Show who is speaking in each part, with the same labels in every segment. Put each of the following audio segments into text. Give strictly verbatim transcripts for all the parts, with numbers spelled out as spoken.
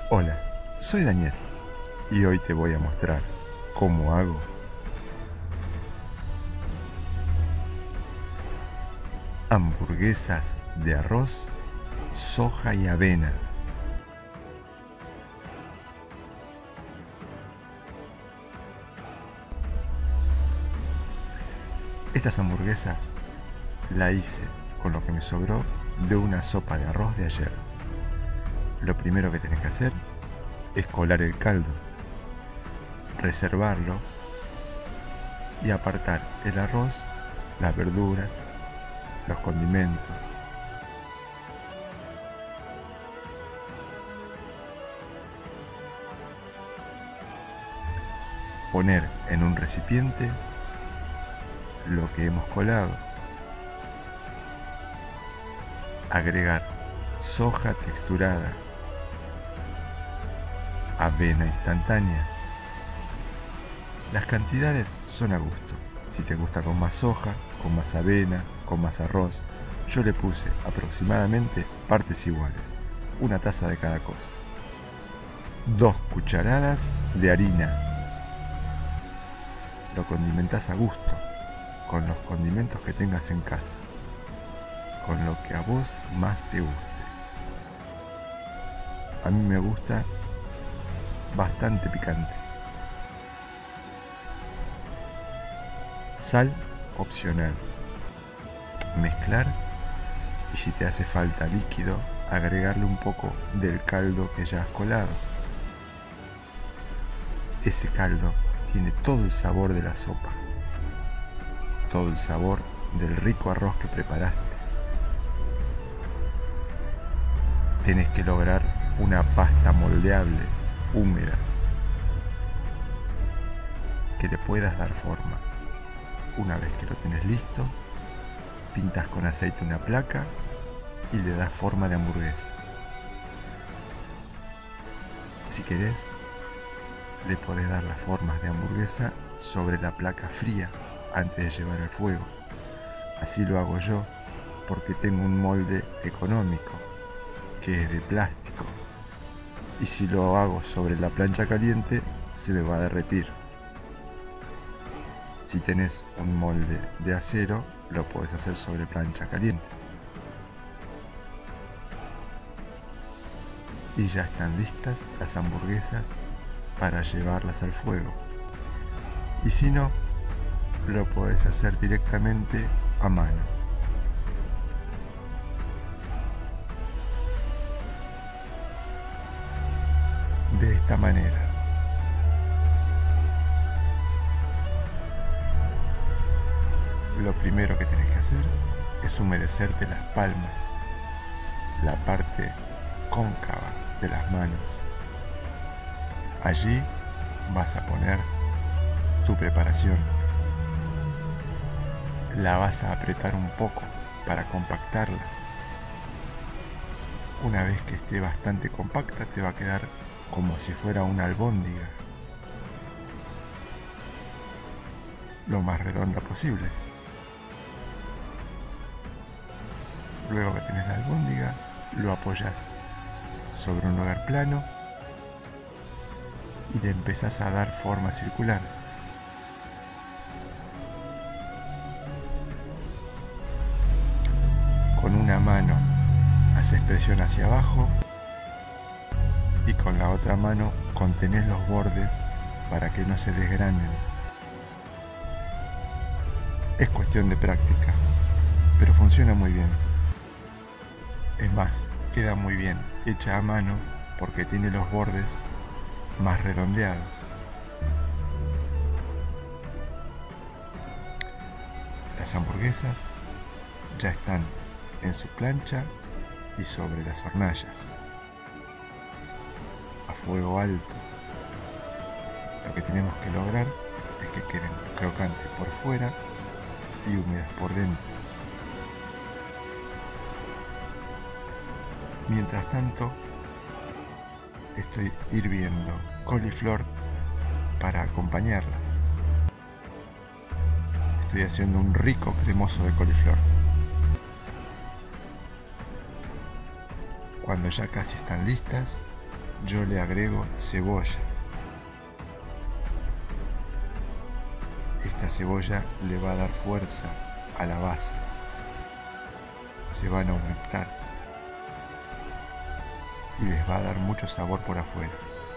Speaker 1: Hola, soy Daniel y hoy te voy a mostrar cómo hago hamburguesas de arroz, soja y avena. Estas hamburguesas la hice con lo que me sobró de una sopa de arroz de ayer. Lo primero que tenés que hacer es colar el caldo, reservarlo y apartar el arroz, las verduras, los condimentos. Poner en un recipiente lo que hemos colado. Agregar soja texturada, avena instantánea. Las cantidades son a gusto. Si te gusta con más soja, con más avena, con más arroz. Yo le puse aproximadamente partes iguales, una taza de cada cosa. Dos cucharadas de harina. Lo condimentás a gusto, con los condimentos que tengas en casa, con lo que a vos más te guste. A mí me gusta bastante picante. Sal opcional. Mezclar y si te hace falta líquido, agregarle un poco del caldo que ya has colado. Ese caldo tiene todo el sabor de la sopa, todo el sabor del rico arroz que preparaste. Tenés que lograr una pasta moldeable, húmeda, que le puedas dar forma. Una vez que lo tenés listo, pintas con aceite una placa y le das forma de hamburguesa. Si querés, le podés dar las formas de hamburguesa sobre la placa fría antes de llevar al fuego. Así lo hago yo porque tengo un molde económico que es de plástico y si lo hago sobre la plancha caliente se me va a derretir. Si tenés un molde de acero, lo podés hacer sobre plancha caliente. Y ya están listas las hamburguesas para llevarlas al fuego. Y si no, lo podés hacer directamente a mano. De esta manera. Lo primero que tenés que hacer es humedecerte las palmas, la parte cóncava de las manos. Allí vas a poner tu preparación. La vas a apretar un poco para compactarla. Una vez que esté bastante compacta te va a quedar como si fuera una albóndiga, lo más redonda posible. Luego que tenés la albóndiga, lo apoyas sobre un lugar plano y le empezás a dar forma circular. Con una mano haces presión hacia abajo y con la otra mano contenés los bordes para que no se desgranen. Es cuestión de práctica, pero funciona muy bien. Es más, queda muy bien hecha a mano porque tiene los bordes más redondeados. Las hamburguesas ya están en su plancha y sobre las hornallas, a fuego alto. Lo que tenemos que lograr es que queden crocantes por fuera y húmedas por dentro. Mientras tanto, estoy hirviendo coliflor para acompañarlas. Estoy haciendo un rico cremoso de coliflor. Cuando ya casi están listas, yo le agrego cebolla. Esta cebolla le va a dar fuerza a la base. Se van a aumentar y les va a dar mucho sabor por afuera.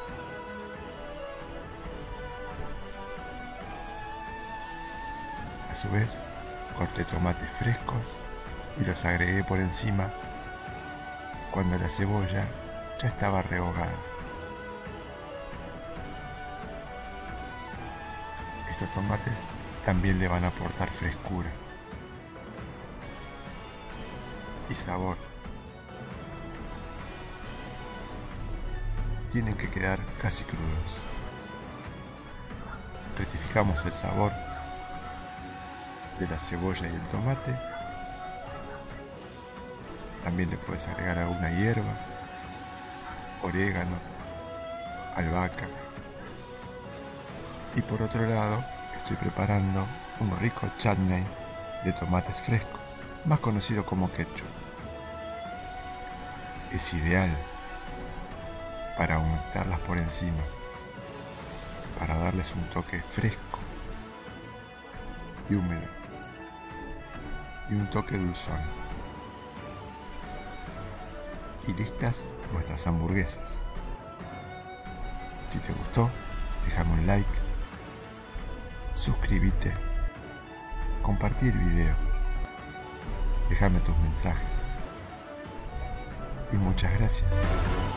Speaker 1: A su vez, corté tomates frescos y los agregué por encima cuando la cebolla ya estaba rehogada. Estos tomates también le van a aportar frescura y sabor. Tienen que quedar casi crudos. Rectificamos el sabor de la cebolla y el tomate. También le puedes agregar alguna hierba, orégano, albahaca. Y por otro lado, estoy preparando un rico chutney de tomates frescos, más conocido como ketchup. Es ideal para aumentarlas por encima, para darles un toque fresco y húmedo y un toque dulzón. Y listas nuestras hamburguesas. Si te gustó, déjame un like, suscríbete, compartí el video, déjame tus mensajes y muchas gracias.